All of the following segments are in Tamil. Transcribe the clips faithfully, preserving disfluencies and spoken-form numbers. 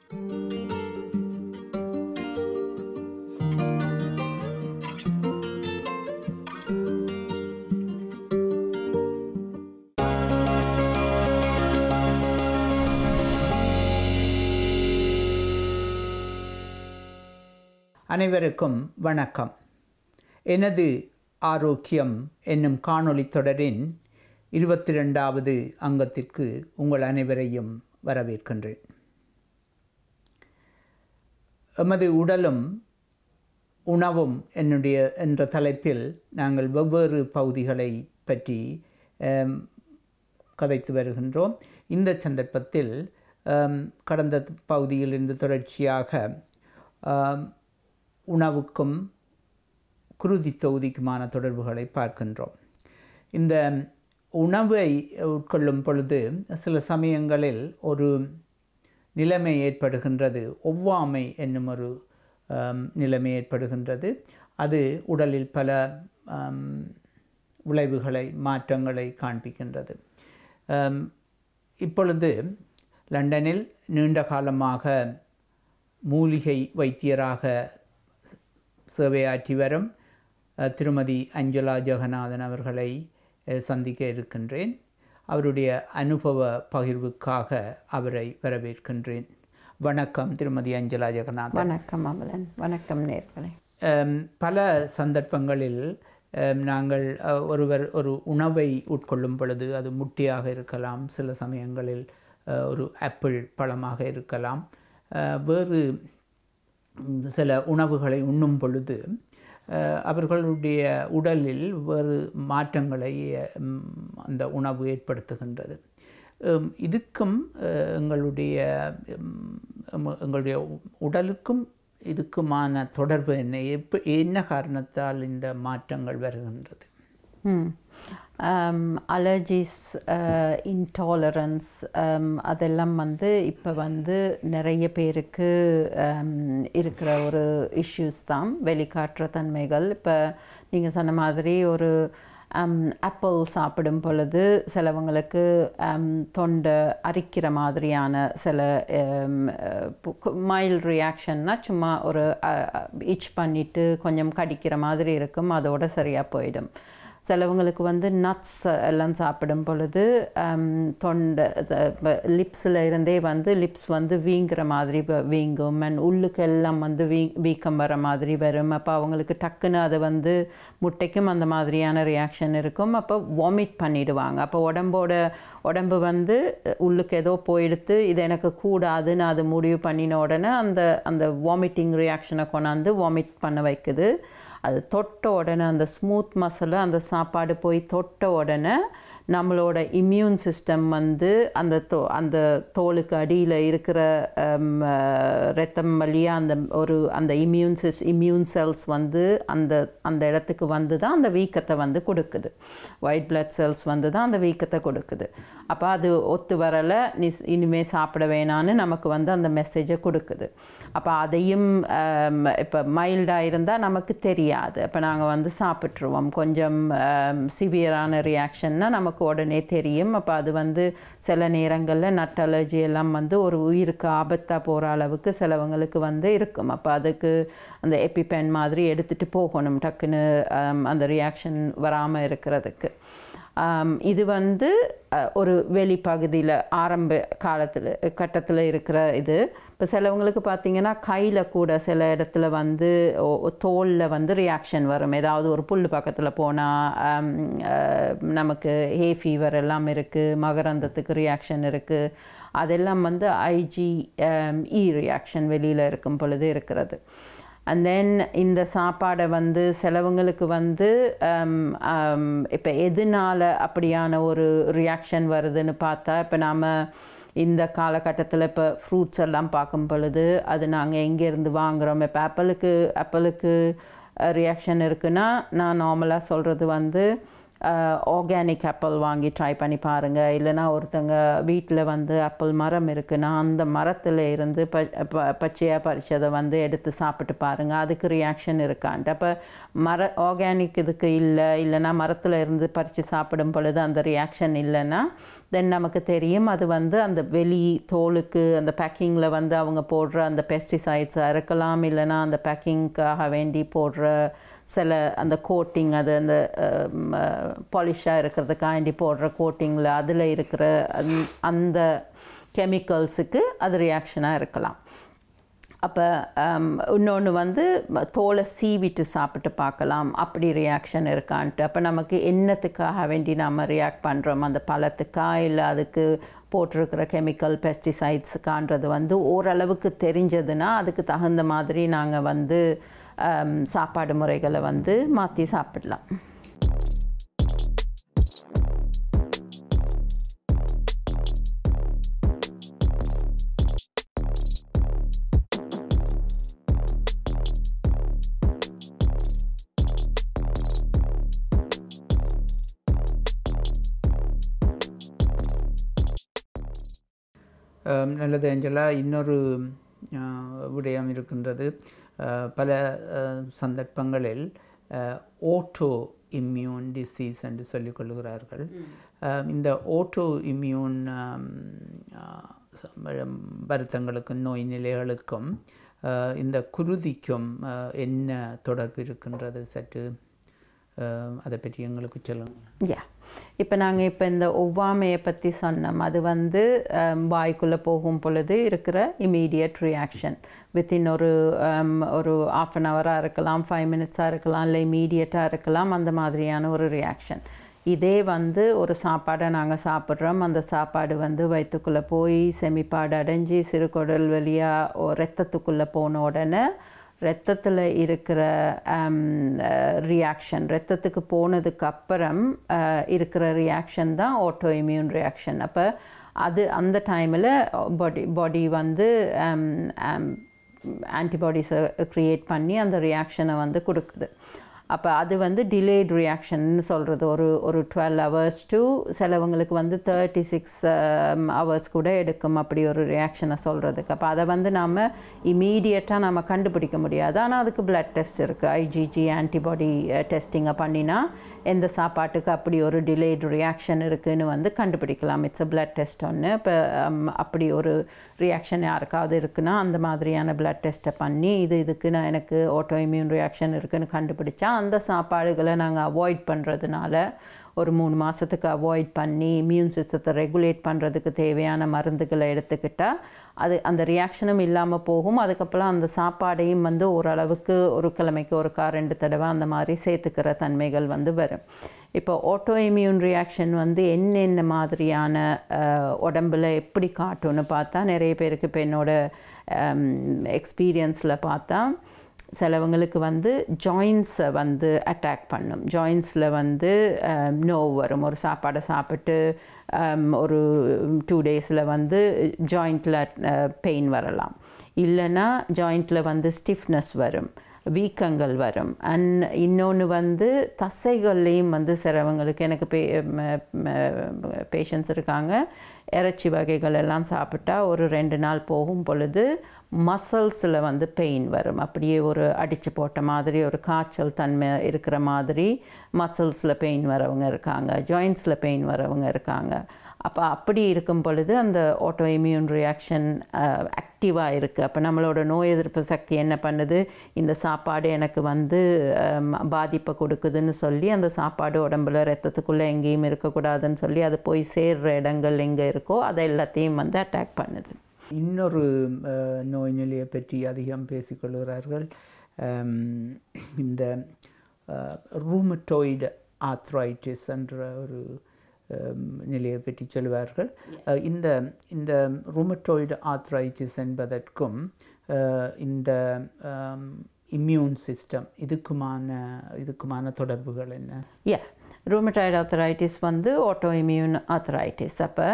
அனைவருக்கும் வணக்கம். எனது ஆரோக்கியம் என்னும் காணொளி தொடரின் இருபத்தி ரெண்டாவது அங்கத்திற்கு உங்கள் அனைவரையும் வரவேற்கின்றேன். எமது உடலும் உணவும் என்னுடைய என்ற தலைப்பில் நாங்கள் வெவ்வேறு பகுதிகளை பற்றி கதைத்து வருகின்றோம். இந்த சந்தர்ப்பத்தில் கடந்த பகுதியிலிருந்து தொடர்ச்சியாக உணவுக்கும் குருதி தொகுதிக்குமான தொடர்புகளை பார்க்கின்றோம். இந்த உணவை உட்கொள்ளும் பொழுது சில சமயங்களில் ஒரு நிலைமை ஏற்படுகின்றது, ஒவ்வாமை என்னும் ஒரு நிலைமை ஏற்படுகின்றது. அது உடலில் பல விளைவுகளை மாற்றங்களை காண்பிக்கின்றது. இப்பொழுது லண்டனில் நீண்ட காலமாக மூலிகை வைத்தியராக சேவையாற்றி வரும் திருமதி அஞ்சலா ஜெகநாதன் அவர்களை சந்திக்க இருக்கின்றேன். அவருடைய அனுபவ பகிர்வுக்காக அவரை வரவேற்கின்றேன். வணக்கம் திருமதி அஞ்சலா ஜெகநாதன். வணக்கம் அமலன். வணக்கம் நேயர்களே. பல சந்தர்ப்பங்களில் நாங்கள் ஒருவர் ஒரு உணவை உட்கொள்ளும் பொழுது அது முட்டையாக இருக்கலாம், சில சமயங்களில் ஒரு ஆப்பிள் பழமாக இருக்கலாம், வேறு சில உணவுகளை உண்ணும் பொழுது அவர்களுடைய உடலில் வேறு மாற்றங்களை அந்த உணவு ஏற்படுத்துகின்றது. இதுக்கும் எங்களுடைய எங்களுடைய உடலுக்கும் இதுக்குமான தொடர்பு என்ன? எப்ப என்ன காரணத்தால் இந்த மாற்றங்கள் வருகின்றது? அலர்ஜிஸ், இன்டாலரன்ஸ் அதெல்லாம் வந்து இப்போ வந்து நிறைய பேருக்கு இருக்கிற ஒரு இஷ்யூஸ் தான், வெளிக்காட்டுற தன்மைகள். இப்போ நீங்கள் சொன்ன மாதிரி ஒரு ஆப்பிள் சாப்பிடும் பொழுது சிலவங்களுக்கு தொண்டை அரிக்கிற மாதிரியான சில மைல்ட் ரியாக்ஷன்னா சும்மா ஒரு இச் பண்ணிவிட்டு கொஞ்சம் கடிக்கிற மாதிரி இருக்கும், அதோடு சரியாக போயிடும். சிலவங்களுக்கு வந்து நட்ஸ் எல்லாம் சாப்பிடும் பொழுது தொண்டை லிப்ஸில் இருந்தே வந்து லிப்ஸ் வந்து வீங்குற மாதிரி வீங்கும், அண்ட் உள்ளுக்கு எல்லாம் வந்து வீ வீக்கம் வர மாதிரி வரும். அப்போ அவங்களுக்கு டக்குன்னு அது வந்து முட்டைக்கும் அந்த மாதிரியான ரியாக்ஷன் இருக்கும். அப்போ வாமிட் பண்ணிவிடுவாங்க. அப்போ உடம்போட உடம்பு வந்து உள்ளுக்கு ஏதோ போயிடுத்து, இது எனக்கு கூடாதுன்னு அது முடிவு பண்ணின உடனே அந்த அந்த வாமிட்டிங் ரியாக்ஷனை கொண்டாந்து வாமிட் பண்ண வைக்குது. அது தொட்ட உடனே அந்த ஸ்மூத் மசில் அந்த சாப்பாடு போய் தொட்ட உடனே நம்மளோட இம்யூன் சிஸ்டம் வந்து அந்த தோ அந்த தோலுக்கு அடியில் இருக்கிற ரத்தம் வழியாக அந்த ஒரு அந்த இம்யூன் சிஸ் இம்யூன் செல்ஸ் வந்து அந்த அந்த இடத்துக்கு வந்து தான் அந்த வீக்கத்தை வந்து கொடுக்குது. ஒயிட் பிளட் செல்ஸ் வந்து தான் அந்த வீக்கத்தை கொடுக்குது. அப்போ அது ஒத்து வரலை, நீ இனிமேல் சாப்பிட வேணான்னு நமக்கு வந்து அந்த மெசேஜை கொடுக்குது. அப்போ அதையும் இப்போ மைல்டாக இருந்தால் நமக்கு தெரியாது, அப்போ நாங்கள் வந்து சாப்பிட்ருவோம். கொஞ்சம் சிவியரான ரியாக்ஷன்னா நமக்கு உடனே தெரியும். அப்போ அது வந்து சில நேரங்களில் நட் அலர்ஜி எல்லாம் வந்து ஒரு உயிருக்கு ஆபத்தாக போகிற அளவுக்கு சிலவங்களுக்கு வந்து இருக்கும். அப்போ அதுக்கு அந்த எபிபென் மாதிரி எடுத்துகிட்டு போகணும் டக்குன்னு அந்த ரியாக்ஷன் வராமல் இருக்கிறதுக்கு. இது வந்து ஒரு வெளிப்பகுதியில் ஆரம்ப காலத்தில் கட்டத்தில் இருக்கிற இது. இப்போ சிலவங்களுக்கு பார்த்திங்கன்னா கையில் கூட சில இடத்துல வந்து தோலில் வந்து ரியாக்ஷன் வரும். ஏதாவது ஒரு புல் பக்கத்தில் போனால் நமக்கு ஹே ஃபீவர் எல்லாம் இருக்குது, மகரந்தத்துக்கு ரியாக்ஷன் இருக்குது. அதெல்லாம் வந்து ஐஜிஇ ரியாக்ஷன் வெளியில் இருக்கும் பொழுது இருக்கிறது. அண்ட் தென் இந்த சாப்பாடை வந்து சிலவங்களுக்கு வந்து இப்போ எதனால் அப்படியான ஒரு ரியாக்ஷன் வருதுன்னு பார்த்தா, இப்போ நாம் இந்த காலகட்டத்தில் இப்போ ஃப்ரூட்ஸ் எல்லாம் பார்க்கும் பொழுது அது நாங்கள் எங்கேருந்து வாங்குகிறோம். இப்போ ஆப்பிளுக்கு ஆப்பிளுக்கு ரியாக்ஷன் இருக்குன்னா நான் நார்மலாக சொல்கிறது வந்து ஆர்கானிக் ஆப்பிள் வாங்கி ட்ரை பண்ணி பாருங்கள். இல்லைனா ஒருத்தங்க வீட்டில் வந்து ஆப்பிள் மரம் இருக்குன்னா அந்த மரத்தில் இருந்து ப ப பச்சையாக பறிச்சதை வந்து எடுத்து சாப்பிட்டு பாருங்கள், அதுக்கு ரியாக்ஷன் இருக்கான்ட்டு. அப்போ மர ஆர்கானிக் இதுக்கு இல்லை, இல்லைனா மரத்தில் இருந்து பறித்து சாப்பிடும் பொழுது அந்த ரியாக்ஷன் இல்லைன்னா தென் நமக்கு தெரியும் அது வந்து அந்த வெளி தோலுக்கு அந்த பேக்கிங்கில் வந்து அவங்க போடுற அந்த பெஸ்டிசைட்ஸாக இருக்கலாம், இல்லைனா அந்த பேக்கிங்காக வேண்டி போடுற சில அந்த கோட்டிங், அது அந்த பாலிஷாக இருக்கிறதுக்காண்டி போடுற கோட்டிங்கில் அதில் இருக்கிற அந்த கெமிக்கல்ஸுக்கு அது ரியாக்ஷனாக இருக்கலாம். அப்போ இன்னொன்று வந்து தோலை சீவிட்டு சாப்பிட்டு பார்க்கலாம், அப்படி ரியாக்ஷன் இருக்கான்ட்டு. அப்போ நமக்கு என்னத்துக்காக வேண்டி நாம் ரியாக்ட் பண்ணுறோம், அந்த பழத்துக்கா இல்லை அதுக்கு போட்டிருக்கிற கெமிக்கல் பெஸ்டிசைட்ஸுக்கான்றது வந்து ஓரளவுக்கு தெரிஞ்சதுன்னா அதுக்கு தகுந்த மாதிரி நாங்கள் வந்து சாப்பாடு முறைகளை வந்து மாற்றி சாப்பிடலாம். நல்லது ஏஞ்சலா. இன்னொரு விடயம் இருக்கின்றது. பல சந்தர்ப்பங்களில் ஓட்டோ இம்யூன் டிசீஸ் என்று சொல்லிக் கொள்கிறார்கள். இந்த ஓட்டோ இம்யூன் வருத்தங்களுக்கும் நோய் நிலைகளுக்கும் இந்த குருதிக்கும் என்ன தொடர்பு இருக்கின்றது, சற்று அதை பற்றி எங்களுக்கு சொல்லுங்கள். யா, இப்போ நாங்கள் இப்போ இந்த ஒவ்வாமையை பற்றி சொன்னோம். அது வந்து வாய்க்குள்ளே போகும் பொழுது இருக்கிற இமீடியட் ரியாக்ஷன் வித்தின் ஒரு ஒரு ஆஃப் அன் ஹவராக இருக்கலாம், ஃபைவ் மினிட்ஸாக இருக்கலாம், இல்லை இமீடியட்டாக இருக்கலாம், அந்த மாதிரியான ஒரு ரியாக்ஷன். இதே வந்து ஒரு சாப்பாடை நாங்கள் சாப்பிட்றோம், அந்த சாப்பாடு வந்து வயிற்றுக்குள்ளே போய் செமிப்பாடு அடைஞ்சி சிறுகுடல் வழியாக ரத்தத்துக்குள்ளே போன உடனே ரத்தத்தில் இருக்கிற ரியாக்ஷன், ரத்தத்துக்கு போனதுக்கு அப்புறம் இருக்கிற ரியாக்ஷன் தான் ஆட்டோ இம்யூன் ரியாக்ஷன். அப்போ அது அந்த டைமில் பாடி பாடி வந்து ஆன்டிபாடிஸை க்ரியேட் பண்ணி அந்த ரியாக்ஷனை வந்து கொடுக்குது. அப்போ அது வந்து டிலேட் ரியாக்ஷன்னு சொல்கிறது. ஒரு ஒரு டுவெல் ஹவர்ஸ் டு சிலவங்களுக்கு வந்து தேர்ட்டி சிக்ஸ் ஹவர்ஸ் கூட எடுக்கும் அப்படி ஒரு ரியாக்ஷனை சொல்கிறதுக்கு. அப்போ அதை வந்து நாம் இமீடியட்டாக நம்ம கண்டுபிடிக்க முடியாது. ஆனால் அதுக்கு பிளட் டெஸ்ட் இருக்குது, ஐஜிஜி ஆன்டிபாடி டெஸ்டிங்கை பண்ணினா எந்த சாப்பாட்டுக்கு அப்படி ஒரு டிலேட் ரியாக்ஷன் இருக்குதுன்னு வந்து கண்டுபிடிக்கலாம். இட்ஸ் அ பிளட் டெஸ்ட் ஒன்று. இப்போ அப்படி ஒரு ரியாக்ஷன் யாருக்காவது இருக்குன்னா அந்த மாதிரியான பிளட் டெஸ்ட்டை பண்ணி இது இதுக்கு நான் எனக்கு ஆட்டோ இம்யூன் ரியாக்ஷன் இருக்குதுன்னு கண்டுபிடிச்சா அந்த சாப்பாடுகளை நாங்கள் அவாய்ட் பண்ணுறதுனால ஒரு மூணு மாதத்துக்கு அவாய்ட் பண்ணி இம்யூன் சிஸ்டத்தை ரெகுலேட் பண்ணுறதுக்கு தேவையான மருந்துகளை எடுத்துக்கிட்டால் அது அந்த ரியாக்ஷனும் இல்லாமல் போகும். அதுக்கப்புறம் அந்த சாப்பாடையும் வந்து ஓரளவுக்கு ஒரு கிழமைக்கு ஒருக்கா ரெண்டு தடவை அந்த மாதிரி சேர்த்துக்கிற தன்மைகள் வந்து வரும். இப்போ ஆட்டோ இம்யூன் ரியாக்ஷன் வந்து என்னென்ன மாதிரியான உடம்பில் எப்படி காட்டும்னு பார்த்தா நிறைய பேருக்கு இப்போ என்னோட எக்ஸ்பீரியன்ஸில் பார்த்தா சிலவங்களுக்கு வந்து ஜாயின்ஸை வந்து அட்டாக் பண்ணும். ஜாயின்ஸில் வந்து நோவு வரும். ஒரு சாப்பாடை சாப்பிட்டு ஒரு டூ டேஸில் வந்து ஜாயிண்ட்டில் பெயின் வரலாம், இல்லைன்னா ஜாயிண்ட்டில் வந்து ஸ்டிஃப்னஸ் வரும், வீக்கங்கள் வரும். அண்ட் இன்னொன்று வந்து தசைகள்லேயும் வந்து சிலவங்களுக்கு எனக்கு பே பேஷண்ட்ஸ் இருக்காங்க, இறைச்சி வகைகள் எல்லாம் சாப்பிட்டா ஒரு ரெண்டு நாள் போகும் பொழுது மசில்ஸில் வந்து பெயின் வரும். அப்படியே ஒரு அடித்து போட்ட மாதிரி ஒரு காய்ச்சல் தன்மை இருக்கிற மாதிரி மசில்ஸில் பெயின் வரவங்க இருக்காங்க, ஜாயின்ஸில் பெயின் வரவங்க இருக்காங்க. அப்போ அப்படி இருக்கும் பொழுது அந்த ஆட்டோ இம்யூன் ரியாக்ஷன் ஆக்டிவாக இருக்குது. அப்போ நம்மளோட நோய் எதிர்ப்பு சக்தி என்ன பண்ணுது, இந்த சாப்பாடு எனக்கு வந்து பாதிப்பை கொடுக்குதுன்னு சொல்லி அந்த சாப்பாடு உடம்புல ரத்தத்துக்குள்ளே எங்கேயும் இருக்கக்கூடாதுன்னு சொல்லி அது போய் சேர்கிற இடங்கள் எங்கே இருக்கோ அதை எல்லாத்தையும் வந்து அட்டாக் பண்ணுது. இன்னொரு நோய் நிலையை பற்றி அதிகம் பேசிக்கொள்கிறார்கள். இந்த ரூமட்டாய்டு ஆர்த்ரைட்டிஸ் என்ற ஒரு நிலையை பற்றி சொல்வார்கள். இந்த இந்த ரூமட்டாய்டு ஆர்த்ரைட்டிஸ் என்பதற்கும் இந்த இம்யூன் சிஸ்டம் இதுக்குமான இதுக்குமான தொடர்புகள் என்ன? யா, ரூமட்டாய்டு ஆர்த்ரைட்டிஸ் வந்து ஆட்டோ இம்யூன் ஆர்த்ரைட்டிஸ். அப்போ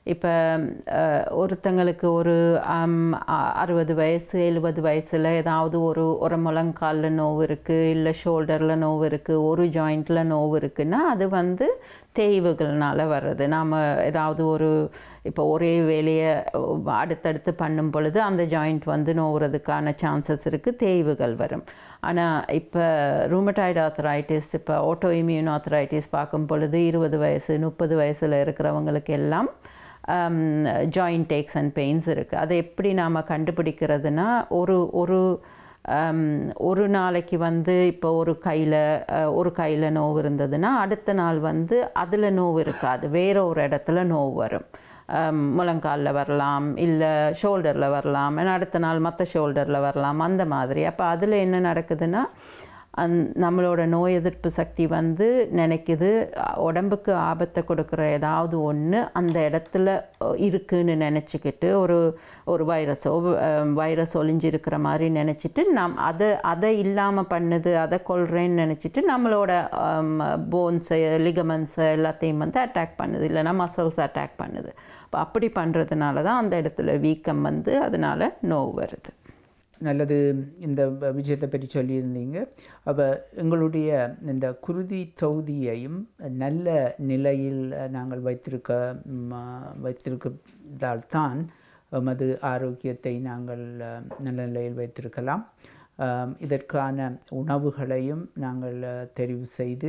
இப்போ ஒருத்தங்களுக்கு ஒரு அறுபது வயசு எழுபது வயசில் ஏதாவது ஒரு ஒரு முழங்காலில் நோவு இருக்குது, இல்லை ஷோல்டரில் நோவு இருக்குது, ஒரு ஜாயிண்ட்டில் நோவு இருக்குன்னா அது வந்து தேய்வுகள்னால வர்றது. நாம் ஏதாவது ஒரு இப்போ ஒரே வேலையை அடுத்தடுத்து பண்ணும் பொழுது அந்த ஜாயிண்ட் வந்து நோவுறதுக்கான சான்சஸ் இருக்குது, தேய்வுகள் வரும். ஆனால் இப்போ ரூமட்டாய்டு ஆர்த்தரைட்டிஸ், இப்போ ஆட்டோ இம்யூன் ஆர்த்தரைட்டிஸ் பார்க்கும் பொழுது இருபது வயசு முப்பது வயசில் இருக்கிறவங்களுக்கு எல்லாம் ஜாயிண்ட் ஏக்ஸ் அண்ட் பெயின்ஸ் இருக்குது. அதை எப்படி நாம் கண்டுபிடிக்கிறதுனா, ஒரு ஒரு ஒரு நாளைக்கு வந்து இப்போ ஒரு கையில் ஒரு கையில் நோவு இருந்ததுன்னா அடுத்த நாள் வந்து அதில் நோவு இருக்காது, வேறு ஒரு இடத்துல நோவு வரும். முழங்காலில் வரலாம், இல்லை ஷோல்டரில் வரலாம், அடுத்த நாள் மற்ற ஷோல்டரில் வரலாம், அந்த மாதிரி. அப்போ அதில் என்ன நடக்குதுன்னா, அந் நம்மளோட நோய் எதிர்ப்பு சக்தி வந்து நினைக்குது உடம்புக்கு ஆபத்தை கொடுக்குற ஏதாவது ஒன்று அந்த இடத்துல இருக்குதுன்னு நினச்சிக்கிட்டு, ஒரு ஒரு வைரஸோ வைரஸ் ஒளிஞ்சிருக்கிற மாதிரி நினச்சிட்டு நம் அதை அதை இல்லாமல் பண்ணுது, அதை கொள்கிறேன்னு நினச்சிட்டு நம்மளோட போன்ஸை லிகமெண்ட்ஸை எல்லாத்தையும் வந்து அட்டாக் பண்ணுது, இல்லைனா மசில்ஸ் அட்டாக் பண்ணுது. இப்போ அப்படி பண்ணுறதுனால தான் அந்த இடத்துல வீக்கம் வந்து அதனால் நோவு வருது. நல்லது, இந்த விஷயத்தை பற்றி சொல்லியிருந்தீங்க. அப்போ எங்களுடைய இந்த குருதி தொகுதியையும் நல்ல நிலையில் நாங்கள் வைத்திருக்க வைத்திருக்கிறதால் தான் எமது ஆரோக்கியத்தை நாங்கள் நல்ல நிலையில் வைத்திருக்கலாம். இதற்கான உணவுகளையும் நாங்கள் தெரிவு செய்து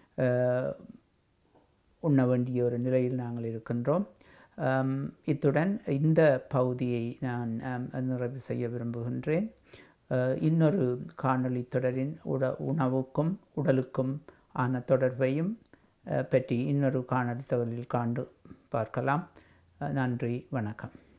உண்ண வேண்டிய ஒரு நிலையில் நாங்கள் இருக்கின்றோம். இத்துடன் இந்த பகுதியை நான் நிறைவு செய்ய விரும்புகின்றேன். இன்னொரு காணொளி தொடரின் உட உணவுக்கும் உடலுக்கும் ஆன தொடர்பையும் பற்றி இன்னொரு காணொளி தொடரில் காண்டு பார்க்கலாம். நன்றி, வணக்கம்.